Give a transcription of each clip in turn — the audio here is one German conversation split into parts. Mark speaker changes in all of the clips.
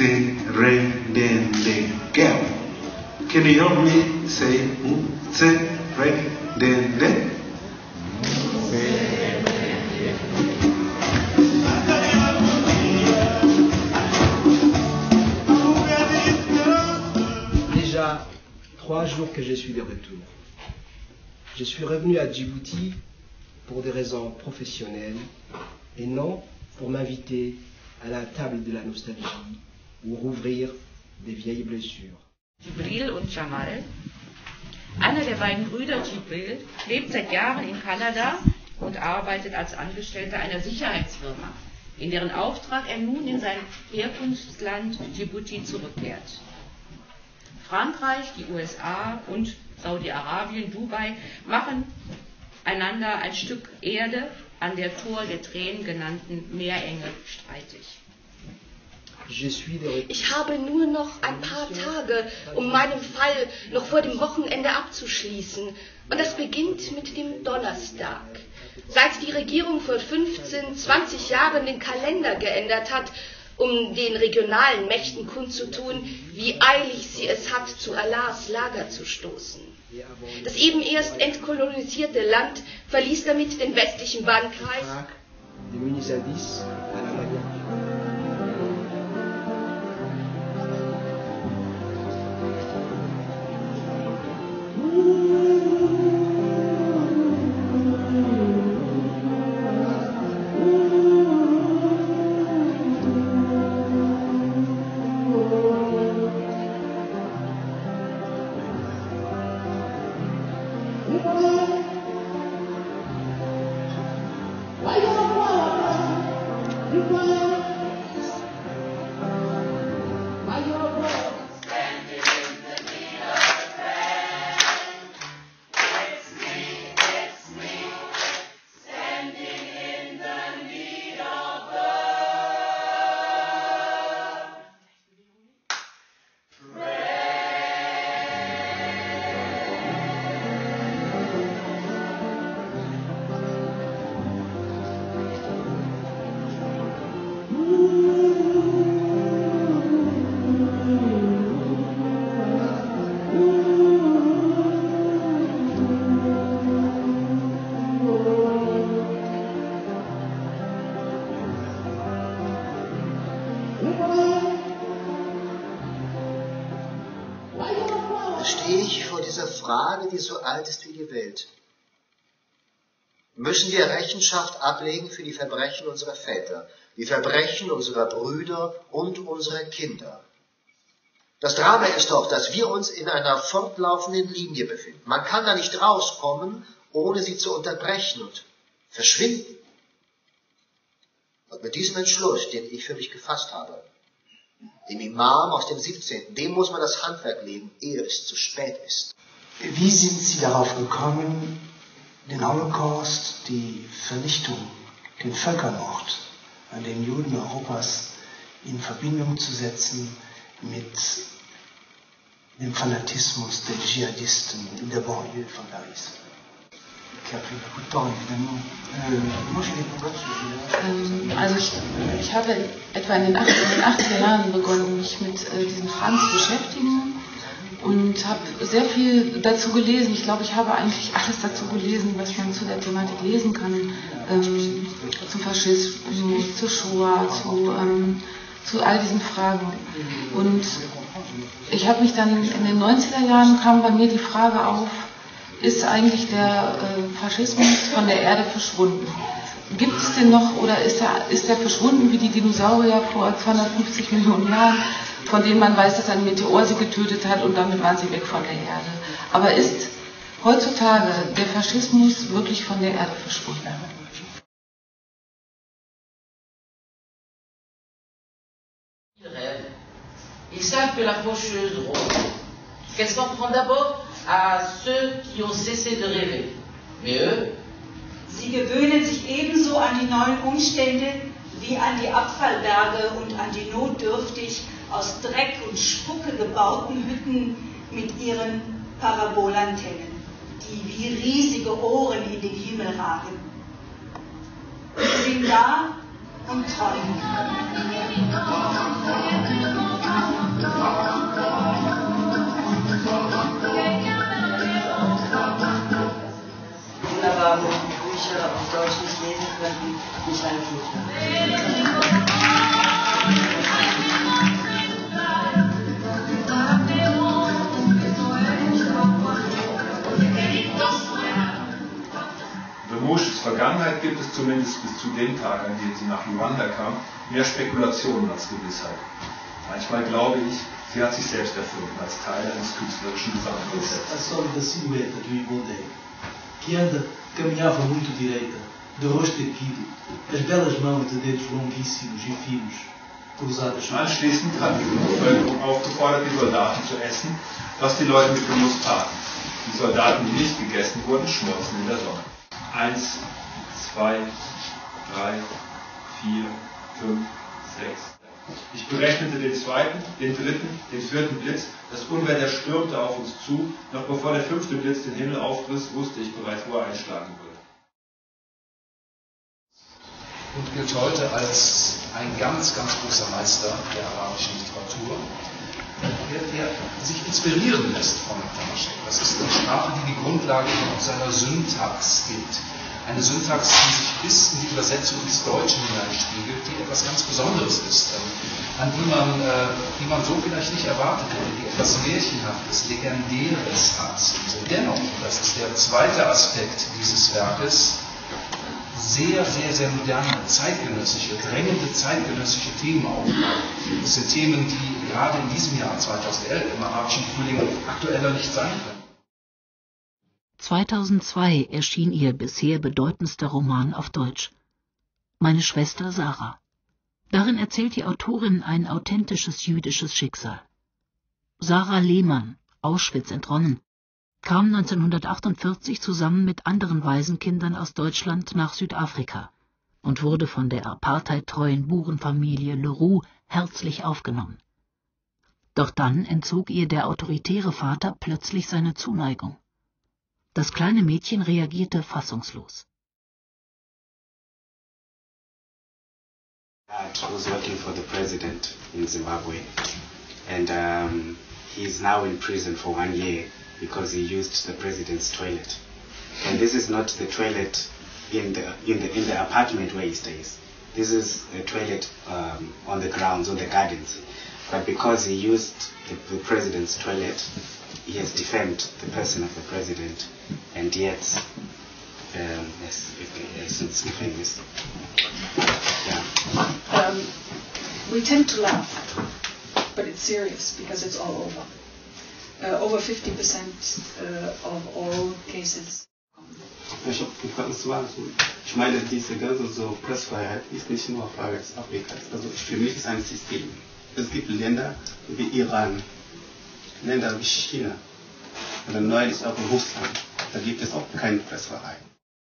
Speaker 1: se, re, de, girl. Can you help me say se, re, de?
Speaker 2: Déjà 3 jours que je suis de retour. Je suis revenu à Djibouti pour des raisons professionnelles et non pour m'inviter à la table de la nostalgie ou rouvrir des vieilles blessures.
Speaker 3: Jibril und Jamal. Einer der beiden Brüder, Jibril, lebt seit Jahren in Kanada und arbeitet als Angestellter einer Sicherheitsfirma, in deren Auftrag er nun in sein Herkunftsland Djibouti zurückkehrt. Frankreich, die USA und Saudi-Arabien, Dubai machen einander ein Stück Erde an der Tor der Tränen genannten Meerenge streitig.
Speaker 4: Ich habe nur noch ein paar Tage, um meinen Fall noch vor dem Wochenende abzuschließen. Und das beginnt mit dem Donnerstag. Seit die Regierung vor 15, 20 Jahren den Kalender geändert hat, um den regionalen Mächten kundzutun, wie eilig sie es hat, zu Allahs Lager zu stoßen. Das eben erst entkolonisierte Land verließ damit den westlichen Bannkreis.
Speaker 5: Stehe ich vor dieser Frage, die so alt ist wie die Welt. Müssen wir Rechenschaft ablegen für die Verbrechen unserer Väter, die Verbrechen unserer Brüder und unserer Kinder? Das Drama ist doch, dass wir uns in einer fortlaufenden Linie befinden. Man kann da nicht rauskommen, ohne sie zu unterbrechen und verschwinden. Und mit diesem Entschluss, den ich für mich gefasst habe, dem Imam aus dem 17., dem muss man das Handwerk legen, ehe es zu spät ist.
Speaker 6: Wie sind Sie darauf gekommen, den Holocaust, die Vernichtung, den Völkermord an den Juden Europas in Verbindung zu setzen mit dem Fanatismus der Dschihadisten in der Banlieue von Paris?
Speaker 7: Also ich habe etwa in den 80er Jahren begonnen, mich mit diesem Franz zu beschäftigen und habe sehr viel dazu gelesen. Ich glaube, ich habe eigentlich alles dazu gelesen, was man zu der Thematik lesen kann, zum Faschismus, zur Shoah, zu all diesen Fragen. Und ich habe mich dann in den 90er Jahren, kam bei mir die Frage auf, ist eigentlich der Faschismus von der Erde verschwunden? Gibt es den noch oder ist er verschwunden wie die Dinosaurier vor 250 Millionen Jahren, von denen man weiß, dass ein Meteor sie getötet hat und damit waren sie weg von der Erde? Aber ist heutzutage der Faschismus wirklich von der Erde verschwunden?
Speaker 8: Ils savent que la faucheuse rôde, qu'elle s'en prend d'abord à ceux qui ont cessé de rêver. Mais eux,
Speaker 9: sie gewöhnen sich ebenso an die neuen Umstände wie an die Abfallberge und an die notdürftig aus Dreck und Spucke gebauten Hütten mit ihren Parabolantennen, die wie riesige Ohren in den Himmel ragen. Sie sind da und träumen.
Speaker 10: Vergangenheit gibt es zumindest bis zu dem Tag, an dem sie nach Luanda kam, mehr Spekulationen als Gewissheit. Manchmal glaube ich, sie hat sich selbst erfunden als Teil eines künstlerischen Gesamtkonzepts.
Speaker 6: A sólida silhueta do Ibondeiro, que caminhava muito direita, de rosto erguido, as belas mãos de dedos longuíssimos e finos, cruzadas.
Speaker 10: Anschließend hat die Bevölkerung aufgefordert, die Soldaten zu essen, was die Leute mit Genuss taten. Die Soldaten, die nicht gegessen wurden, schmolzen in der Sonne. 1, 2, 3, 4, 5, 6. Ich berechnete den zweiten, den dritten, den vierten Blitz. Das Unwetter stürmte auf uns zu. Noch bevor der fünfte Blitz den Himmel aufriss, wusste ich bereits, wo er einschlagen würde.
Speaker 11: Und gilt heute als ein ganz, ganz großer Meister der arabischen Literatur, der sich inspirieren lässt von Tamaschek. Das ist eine Sprache, die die Grundlage seiner Syntax gibt. Eine Syntax, die sich bis in die Übersetzung ins Deutsche hineinspiegelt, die etwas ganz Besonderes ist, an die man so vielleicht nicht erwartet hätte, die etwas Märchenhaftes, Legendäres hat. Und dennoch, das ist der zweite Aspekt dieses Werkes, sehr, sehr, sehr moderne, zeitgenössische, drängende zeitgenössische Themen aufgreifen. Das sind Themen, die gerade in diesem Jahr 2011 im arabischen Frühling aktueller nicht sein können.
Speaker 12: 2002 erschien ihr bisher bedeutendster Roman auf Deutsch, Meine Schwester Sarah. Darin erzählt die Autorin ein authentisches jüdisches Schicksal. Sarah Lehmann, Auschwitz entronnen, kam 1948 zusammen mit anderen Waisenkindern aus Deutschland nach Südafrika und wurde von der apartheidtreuen Burenfamilie Leroux herzlich aufgenommen. Doch dann entzog ihr der autoritäre Vater plötzlich seine Zuneigung. Das kleine Mädchen reagierte fassungslos.
Speaker 13: I was working for the president in Zimbabwe, and he's now in prison for 1 year because he used the president's toilet. And this is not the toilet in the apartment where he stays. This is a toilet on the grounds, on the gardens. But because he used the president's toilet, he has defamed the person of the president, and yet since famous. Yeah.
Speaker 14: We tend to laugh, but it's serious because it's all over. Over 50% of all cases.
Speaker 13: Ich meine, diese ganze so Pressfreiheit ist nicht nur Frage des Afrikas. Also für mich ist ein System. Es gibt Länder wie Iran, Länder wie China, oder neulich auch in Russland. Da gibt es auch keine Pressfreiheit.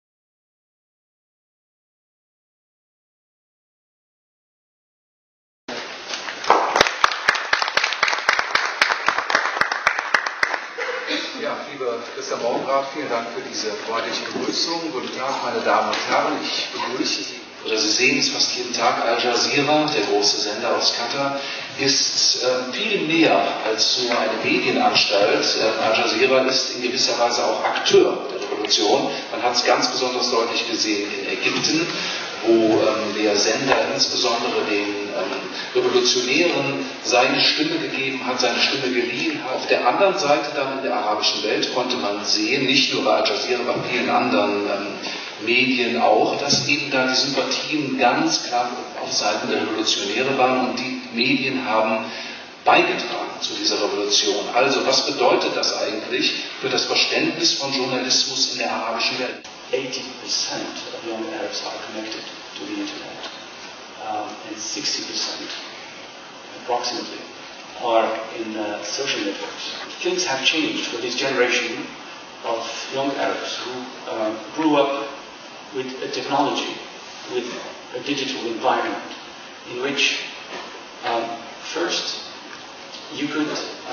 Speaker 11: Ja, lieber Christian Baumgart, vielen Dank für diese freundliche Begrüßung. Guten Tag, meine Damen und Herren. Ich begrüße Sie. Oder Sie sehen es fast jeden Tag. Al Jazeera, der große Sender aus Katar, ist viel mehr als so eine Medienanstalt. Al Jazeera ist in gewisser Weise auch Akteur der Revolution. Man hat es ganz besonders deutlich gesehen in Ägypten, wo der Sender insbesondere den Revolutionären seine Stimme gegeben hat, seine Stimme geliehen hat. Auf der anderen Seite dann in der arabischen Welt konnte man sehen, nicht nur bei Al Jazeera, bei vielen anderen Medien auch, dass eben da die Sympathien ganz klar auf Seiten der Revolutionäre waren und die Medien haben beigetragen zu dieser Revolution. Also was bedeutet das eigentlich für das Verständnis von Journalismus in der arabischen Welt?
Speaker 15: 80% of young Arabs are connected to the internet, and 60% approximately are in social networks. Things have changed for this generation of young Arabs who grew up with a technology, with a digital environment in which first you could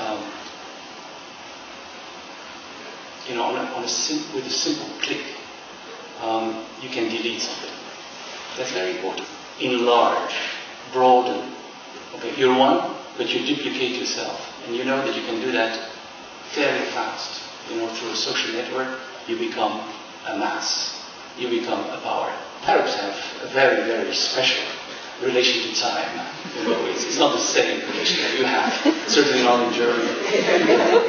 Speaker 15: with a simple click you can delete something. That's very important. Enlarge, broaden. Okay, you're one, but you duplicate yourself, and you know that you can do that very fast. Through a social network, you become a mass. You become a power. Arabs have a very, very special relation to time. It's not the same relation that you have, certainly not in Germany.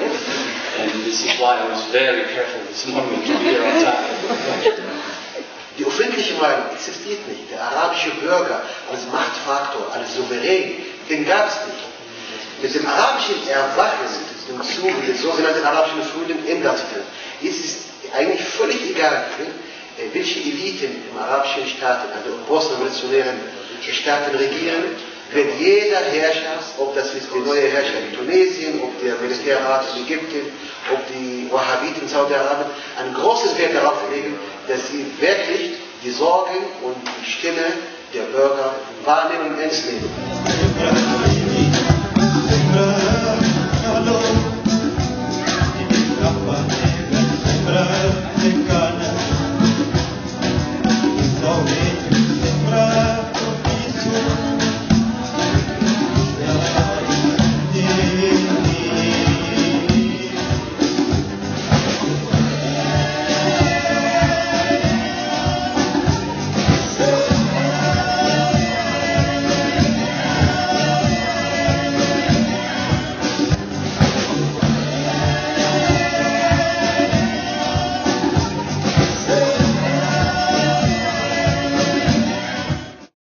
Speaker 15: And this is why I was very careful this morning to be here on time.
Speaker 16: Die öffentliche Meinung existiert nicht. Der arabische Bürger als Machtfaktor, als Souverän, den gab es nicht. Mit dem arabischen Erwachen im Zuge des sogenannten arabischen Frühlings ändert sich das. Jetzt ist eigentlich völlig egal, welche Eliten im arabischen Staaten, also in postrevolutionären Staaten regieren, wird jeder Herrscher, ob das ist der neue Herrscher in Tunesien, ob der Militärrat in Ägypten, ob die Wahhabiten in Saudi-Arabien, einen großen Wert darauf legen, dass sie wirklich die Sorgen und die Stimme der Bürger wahrnehmen und ernst nehmen.